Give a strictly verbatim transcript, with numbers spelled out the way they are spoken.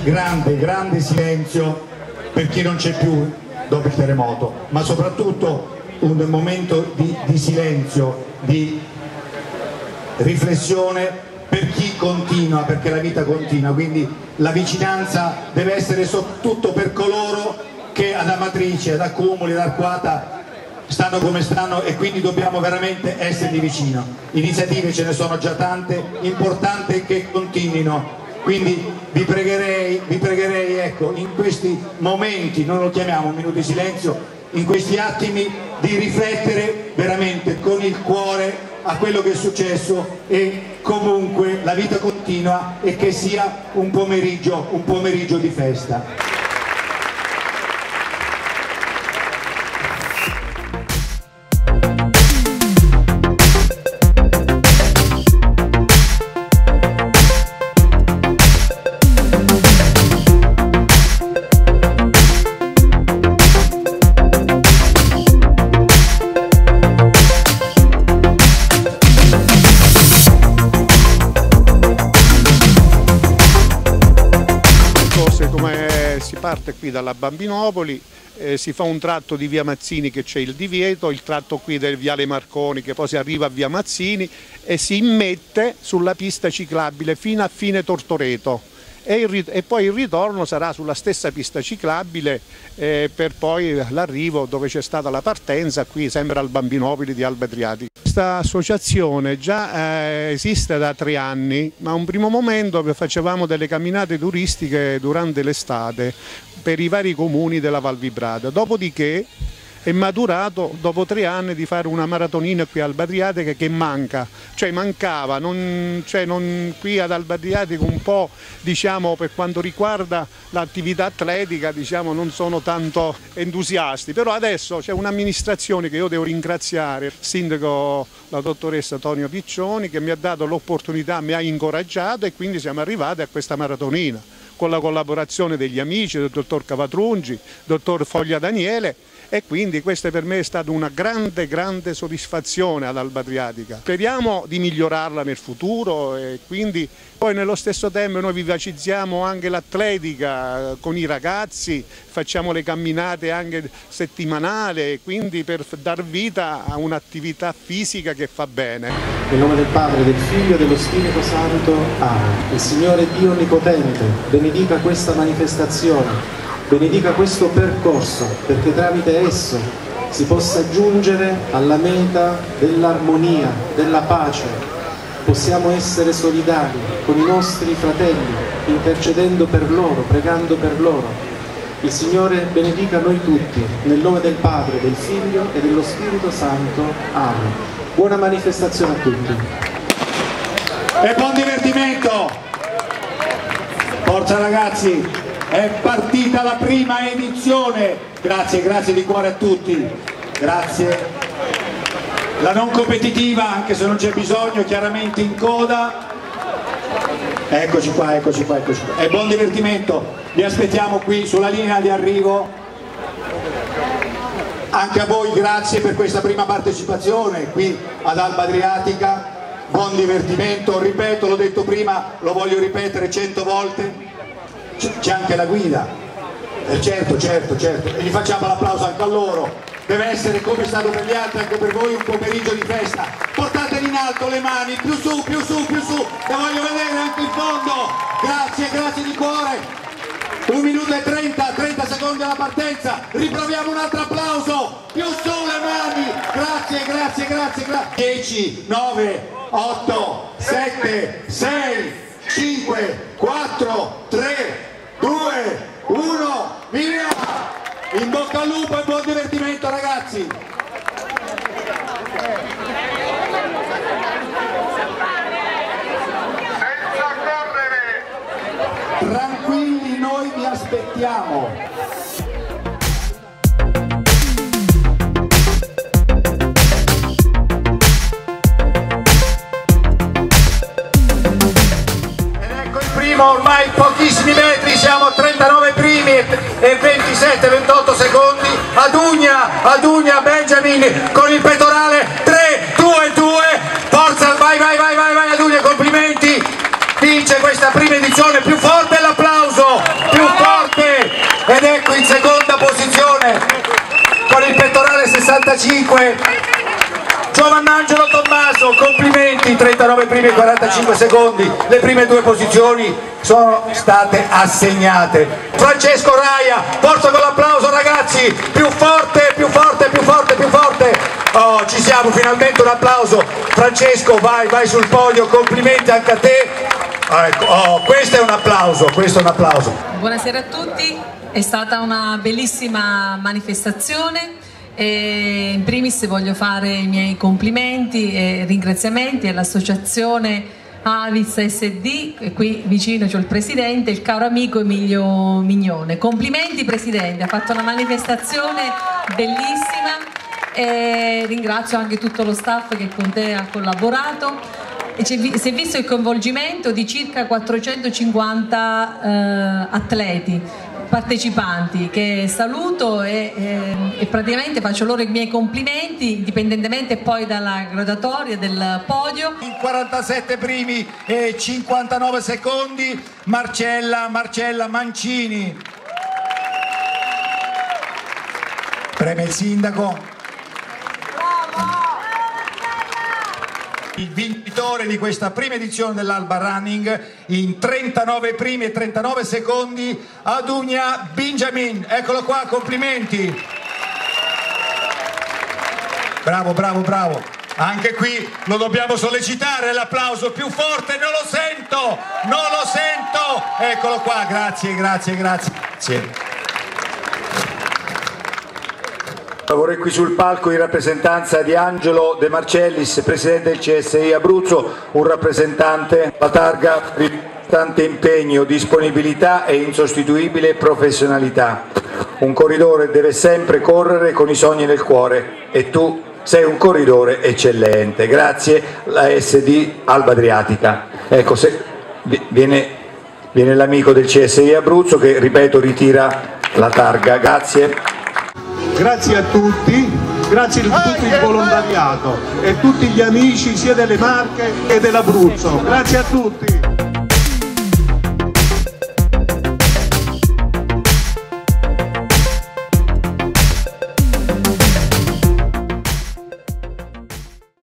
grande, grande silenzio per chi non c'è più dopo il terremoto, ma soprattutto un momento di, di silenzio, di riflessione per chi continua, perché la vita continua, quindi la vicinanza deve essere soprattutto per coloro che ad Amatrice, ad Accumuli, ad Arquata stanno come stanno, e quindi dobbiamo veramente essergli vicino. Iniziative ce ne sono già tante, importante che continuino, quindi vi pregherei, vi pregherei ecco, in questi momenti, non lo chiamiamo un minuto di silenzio, in questi attimi di riflettere veramente con il cuore a quello che è successo, e comunque la vita continua, e che sia un pomeriggio, un pomeriggio di festa. Si parte qui dalla Bambinopoli, eh, si fa un tratto di via Mazzini che c'è il divieto, il tratto qui del viale Marconi che poi si arriva a via Mazzini e si immette sulla pista ciclabile fino a fine Tortoreto, e, il, e poi il ritorno sarà sulla stessa pista ciclabile eh, per poi l'arrivo dove c'è stata la partenza, qui sempre al Bambinopoli di Alba Adriatica. Questa associazione già eh, esiste da tre anni, ma a un primo momento facevamo delle camminate turistiche durante l'estate per i vari comuni della Val Vibrata, dopodiché è maturato dopo tre anni di fare una maratonina qui a Alba Adriatica che manca, cioè mancava, non, cioè non, qui ad Alba Adriatica un po' diciamo per quanto riguarda l'attività atletica diciamo non sono tanto entusiasti, però adesso c'è un'amministrazione che io devo ringraziare, il sindaco, la dottoressa Tonio Piccioni, che mi ha dato l'opportunità, mi ha incoraggiato, e quindi siamo arrivati a questa maratonina con la collaborazione degli amici, del dottor Cavatrungi, dottor Foglia Daniele, e quindi questa per me è stata una grande grande soddisfazione ad Alba Adriatica. Speriamo di migliorarla nel futuro, e quindi poi nello stesso tempo noi vivacizziamo anche l'atletica con i ragazzi, facciamo le camminate anche settimanali, quindi per dar vita a un'attività fisica che fa bene. Nel nome del Padre, del Figlio e dello Spirito Santo. Amen. Il Signore Dio Onnipotente benedica questa manifestazione, benedica questo percorso, perché tramite esso si possa giungere alla meta dell'armonia, della pace. Possiamo essere solidali con i nostri fratelli, intercedendo per loro, pregando per loro. Il Signore benedica noi tutti, nel nome del Padre, del Figlio e dello Spirito Santo. Amen. Buona manifestazione a tutti. E buon divertimento! Forza ragazzi! È partita la prima edizione, grazie, grazie di cuore a tutti, grazie. La non competitiva, anche se non c'è bisogno, chiaramente in coda. Eccoci qua, eccoci qua, eccoci qua. E buon divertimento, vi aspettiamo qui sulla linea di arrivo. Anche a voi grazie per questa prima partecipazione qui ad Alba Adriatica, buon divertimento, ripeto, l'ho detto prima, lo voglio ripetere cento volte. C'è anche la guida, eh, certo, certo, certo, e gli facciamo l'applauso anche a loro. Deve essere, come è stato per gli altri, anche per voi un pomeriggio di festa. Portateli in alto le mani, più su, più su, più su, le voglio vedere anche in fondo. Grazie, grazie di cuore. Un minuto e trenta, trenta secondi alla partenza, riproviamo un altro applauso, più su le mani, grazie, grazie, grazie, grazie. dieci, nove, otto, sette, sei, cinque, quattro, tre, due, uno, via! In bocca al lupo e buon divertimento ragazzi! Senza correre! Tranquilli, noi vi aspettiamo! Ormai pochissimi metri, siamo a trentanove primi e ventisette ventotto secondi. Adugna, Adugna, Benjamin con il pettorale, tre, due, due, forza, vai, vai, vai, vai, vai Adugna, complimenti, vince questa prima edizione, più forte l'applauso. Ecco in seconda posizione con il pettorale sessantacinque Giovannangelo Tommaso, complimenti, trentanove primi e quarantacinque secondi, le prime due posizioni sono state assegnate. Francesco Raia, forza con l'applauso ragazzi, più forte, più forte, più forte, più forte. Oh, ci siamo, finalmente un applauso. Francesco, vai, vai sul podio, complimenti anche a te. Ecco, oh, questo è un applauso, questo è un applauso. Buonasera a tutti, è stata una bellissima manifestazione. E in primis voglio fare i miei complimenti e ringraziamenti all'associazione Avis S D, e qui vicino c'ho il presidente, il caro amico Emilio Mignone. Complimenti presidente, ha fatto una manifestazione bellissima e ringrazio anche tutto lo staff che con te ha collaborato. E si è visto il coinvolgimento di circa quattrocentocinquanta eh, atleti partecipanti che saluto e, e, e praticamente faccio loro i miei complimenti indipendentemente poi dalla graduatoria del podio. In quarantasette primi e cinquantanove secondi Marcella, Marcella Mancini. Preme il sindaco. Il vincitore di questa prima edizione dell'Alba Running in trentanove primi e trentanove secondi, Adunia Benjamin, eccolo qua, complimenti. Bravo, bravo, bravo. Anche qui lo dobbiamo sollecitare, l'applauso più forte, non lo sento, non lo sento. Eccolo qua, grazie, grazie, grazie. Sì. Vorrei qui sul palco in rappresentanza di Angelo De Marcellis, presidente del C S I Abruzzo, un rappresentante, la targa, tante impegno, disponibilità e insostituibile professionalità. Un corridore deve sempre correre con i sogni nel cuore e tu sei un corridore eccellente. Grazie, la S D Alba Adriatica. Ecco, se viene, viene l'amico del C S I Abruzzo che, ripeto, ritira la targa. Grazie. Grazie a tutti, grazie a tutto il volontariato e tutti gli amici sia delle Marche che dell'Abruzzo. Grazie a tutti.